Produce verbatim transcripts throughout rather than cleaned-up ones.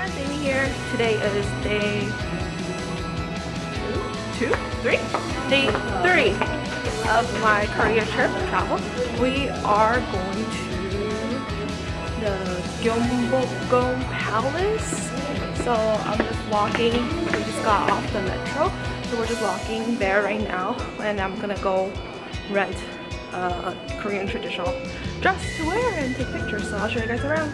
everyone, Amy here. Today is day two, three? Day three of my Korea trip travel. We are going to the Gyeongbokgung Palace. So I'm just walking. We just got off the metro, so we're just walking there right now, and I'm gonna go rent a Korean traditional dress to wear and take pictures. So I'll show you guys around.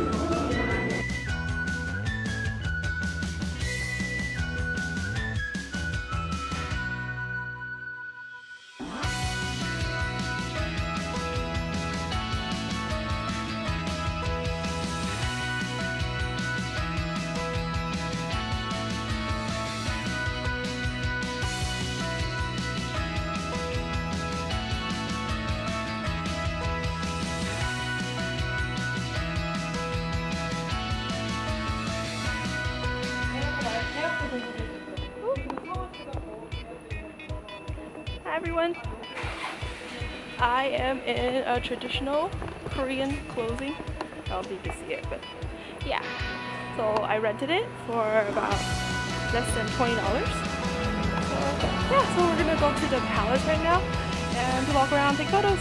Hi everyone, I am in a traditional Korean clothing. I don't think you can see it, but yeah. So I rented it for about less than twenty dollars. So yeah, so we're gonna go to the palace right now and walk around and take photos.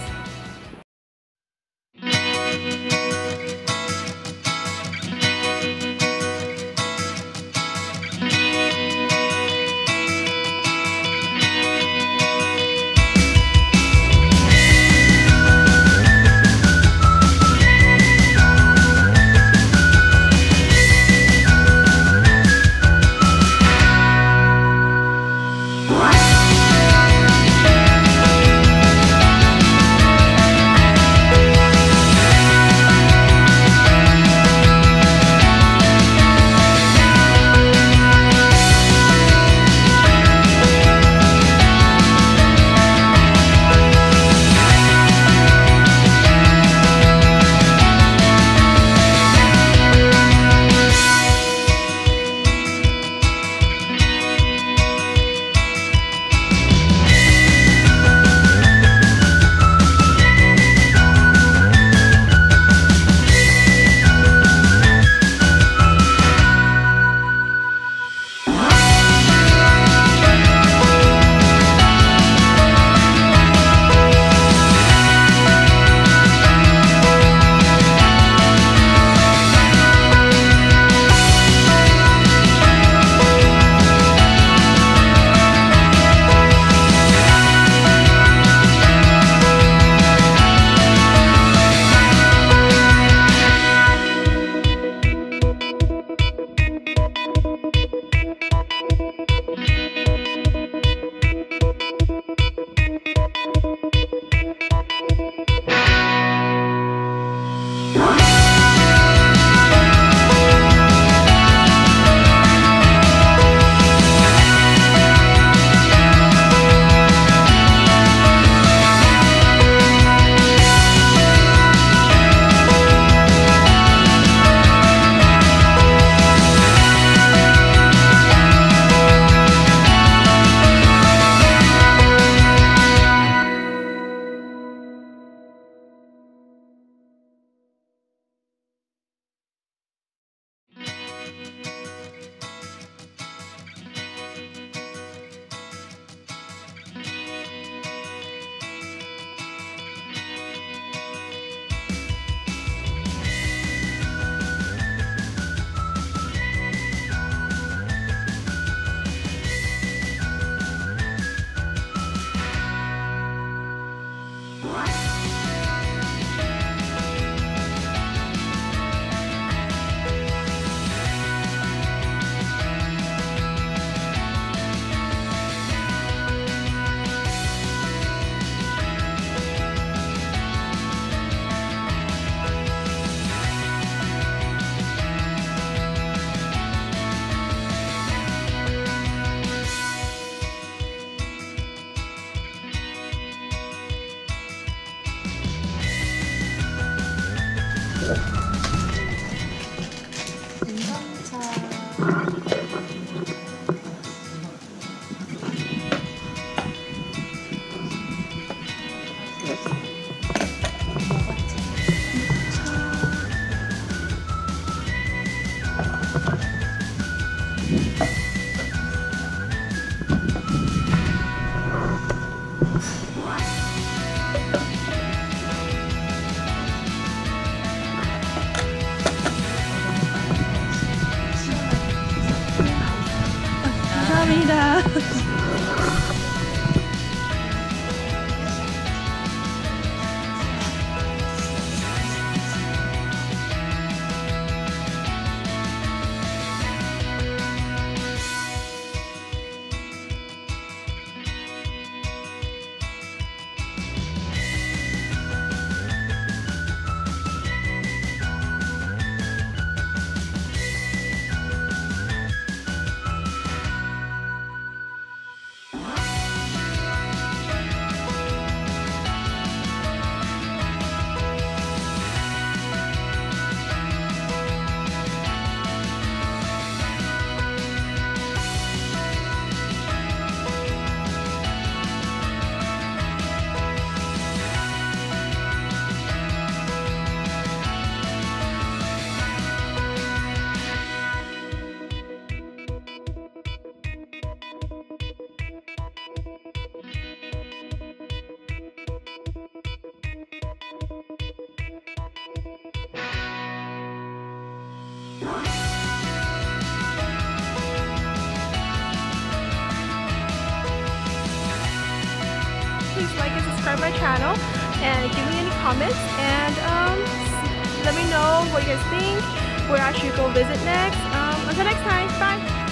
Please like and subscribe my channel and give me any comments, and um, let me know what you guys think, where I should go visit next. Um, until next time, bye!